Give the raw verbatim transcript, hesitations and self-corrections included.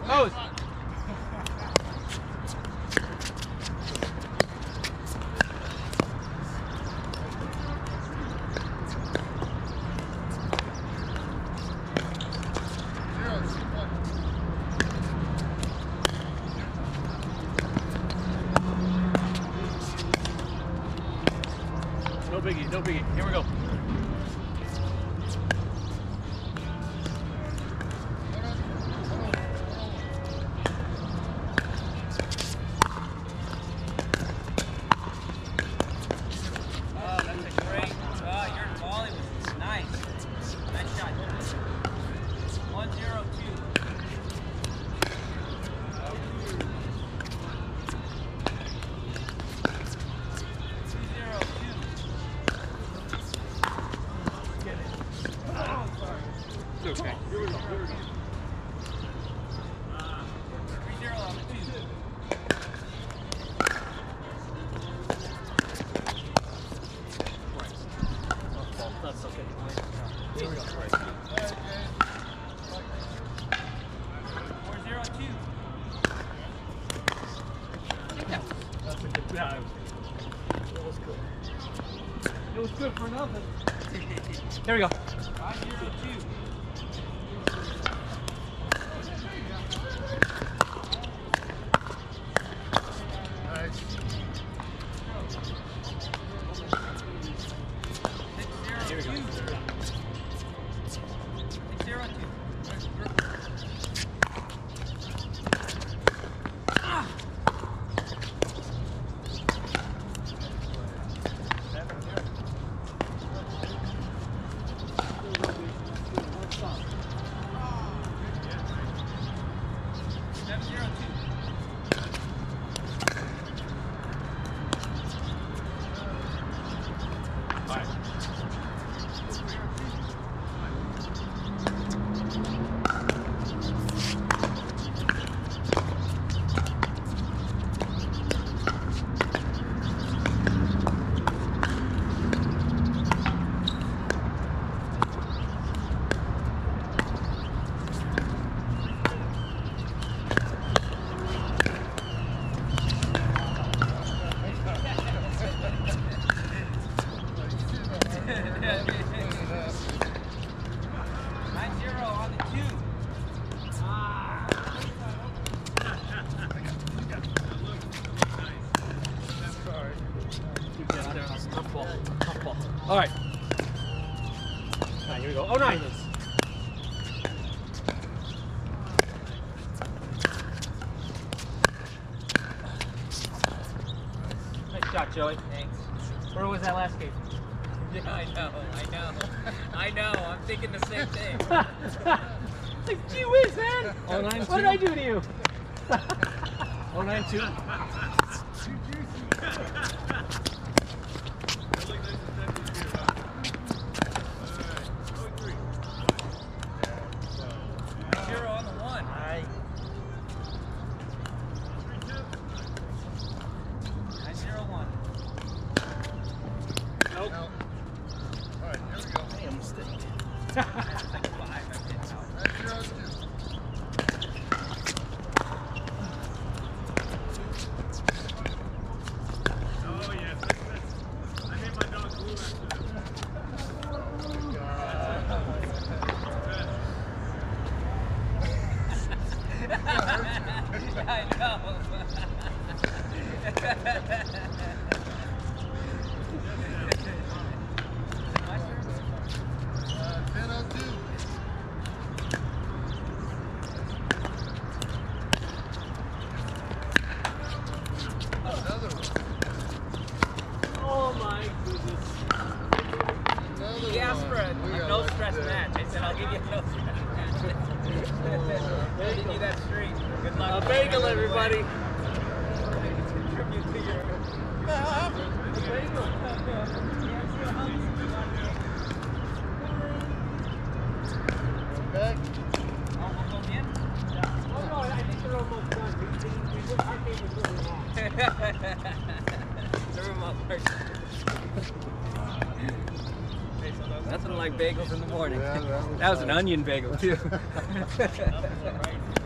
Oh. No biggie, no biggie. Here we go. Okay. Here we go. Here we go. three zero on the two. That's okay. Here we go. four zero two. That's a good. Yeah, it was good. It was good for nothing. There we go. five zero two. Here we go. six zero two. Ah. seven zero two. All right. nine zero on the two. Ah. Tough ball. Tough ball. All right. All right, here we go. Oh, nine. Nice shot, Joey. Thanks. Where was that last game? Yeah, I know, I know, I know. I'm thinking the same thing. Like, gee whiz, man! oh nine What did I do to you? oh nine two. Zero on the one. Aye. nine zero one. Nope. No. All right, here we go. I am mistaken. Five, I did so. nine zero two. Oh yes, that's, that's, I made my dog glue after that. Oh my God. I know. ten oh two. Another one. Oh my goodness. Another He asked one. for a, We a got no lucky stress there. match. I said, I'll give you a no stress match. I'll give you that streak. Good luck. A bagel, everybody. Contribute to your... Back. Almost on the end? Oh no, I think they're almost done. We, we, we, our game was really long. The remote first. Nothing like bagels in the morning. Yeah, that was That was an nice. onion bagel too.